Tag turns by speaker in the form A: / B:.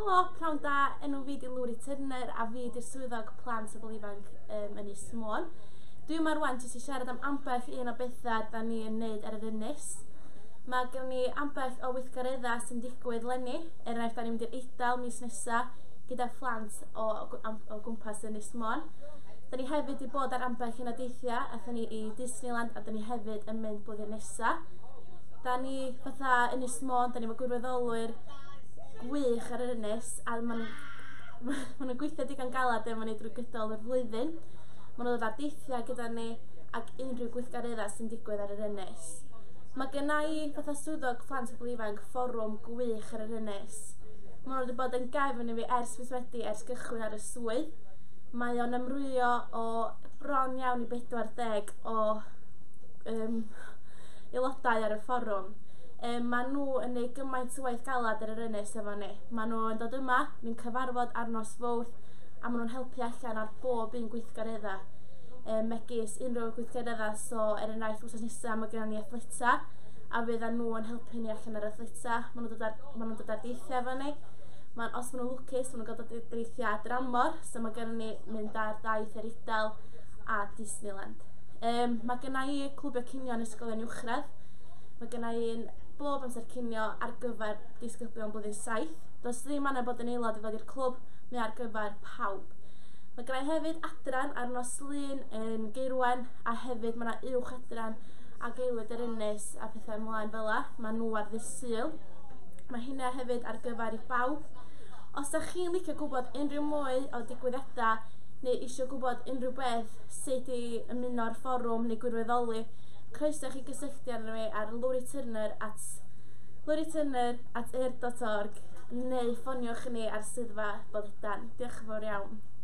A: Helo, pnawn da, enw fi di Lwri Turner a fi di'r swyddog plant a bobl ifanc Ynys Môn. Dwi yma rwan jyst i siarad am ambell un o bethau da ni yn neud ar yr Ynys. Mae gen ni ambell o weithgareddau sy'n digwydd leni, enghraifft da ni'n mynd i'r Eidal mis nesa gyda phlant o gwmpas Ynys Môn. Da ni hefyd wedi bod ar ambell un o deithiau, aethon ni i Disneyland a da ni hefyd yn mynd blwyddyn nesa. Da ni fatha Ynys Môn, da ni efo gwirfoddolwyr gwych ar yr Ynys a maen nhw'n gweithio digon galad efo ni drwy gydol yr flwyddyn. Maen nhw'n dod ar deithiau gyda ni ac unrhyw gweithgareddau sy'n digwydd ar yr Ynys. Mae genna i fatha swyddog plant a bobl ifanc fforwm gwych ar yr Ynys. Maen nhw wedi bod yn gefn i fi ers ers gychwyn ar y swydd. Mae o'n ymrwyo o bron iawn i 40 o aelodau ar y fforwm. Maen nhw yn gwneud gymaint o waith galad ar yr Ynys efo ni. Maen nhw yn dod yma, ni'n cyfarfod ar nos fawrth a maen nhw'n helpu allan ar bob un gweithgaredda. Megis unrhyw gweithgaredda, so enghraifft wsos nesaf mae gennym ni athleta a fyddan nhw yn helpu ni allan ar athleta. Maen nhw'n dod ar deithiau efo ni. Os maen nhw'n lwcus, maen nhw'n dod ar deithiau dramor, so mae gennym ni mynd ar daith yr Eidal a Disneyland. Mae genna i clwbio cinio yn ysgolion uwchradd. Mae genna i'n bob amser cinio ar gyfer disgyblion blwyddyn 7. Does ddim angen bod yn aelod i ddod i'r clwb, mae ar gyfer pawb. Mae genna i hefyd adran ar nos Lun yn Gaerwen a hefyd mae yna uwch adran a geilwyd yr Ynys a pethau ymlaen fel la. Mae nhw ar ddydd Sul. Mae hynna hefyd ar gyfer i bawb. Os ydych chi'n licio gwybod unrhyw mwy o digwyddiadau neu eisiau gwybod unrhyw beth sut i ymuno'r fforwm neu gwirfoddoli, croeso chi gysylltu arno fi ar lwriturner@yr.org neu ffoniwch ni ar swyddfa Boledan. Diolch yn fawr iawn.